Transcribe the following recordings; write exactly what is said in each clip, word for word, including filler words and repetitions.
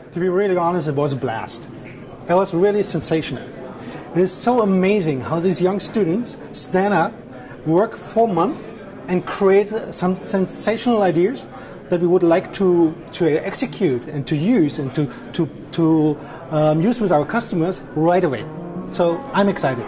To be really honest, it was a blast. It was really sensational. It is so amazing how these young students stand up, work for a month, and create some sensational ideas that we would like to, to execute and to use and to, to, to um, use with our customers right away. So I'm excited.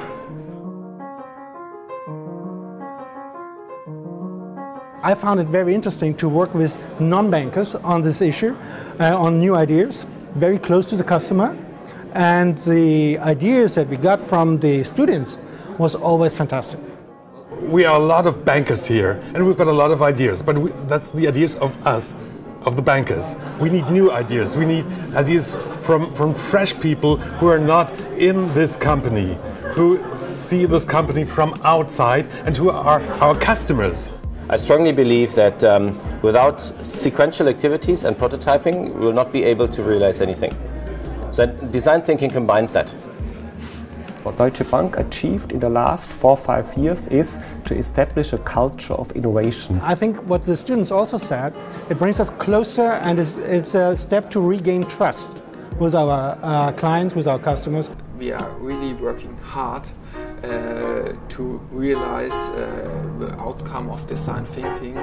I found it very interesting to work with non-bankers on this issue, uh, on new ideas, very close to the customer. And the ideas that we got from the students was always fantastic. We are a lot of bankers here, and we've got a lot of ideas, but we, that's the ideas of us, of the bankers. We need new ideas. We need ideas from, from fresh people who are not in this company, who see this company from outside and who are our customers. I strongly believe that um, without sequential activities and prototyping, we will not be able to realize anything. So design thinking combines that. What Deutsche Bank achieved in the last four or five years is to establish a culture of innovation. I think what the students also said, it brings us closer, and it's, it's a step to regain trust with our uh, clients, with our customers. We are really working hard uh, to realize uh, the outcome of design thinking.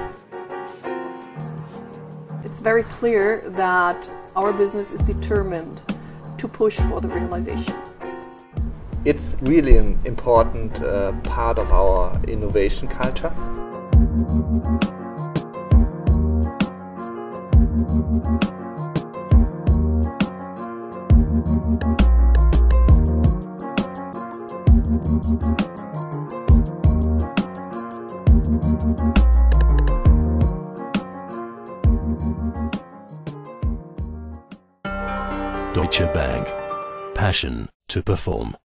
It's very clear that our business is determined to push for the realization. It's really an important uh, part of our innovation culture. Deutsche Bank. Passion to perform.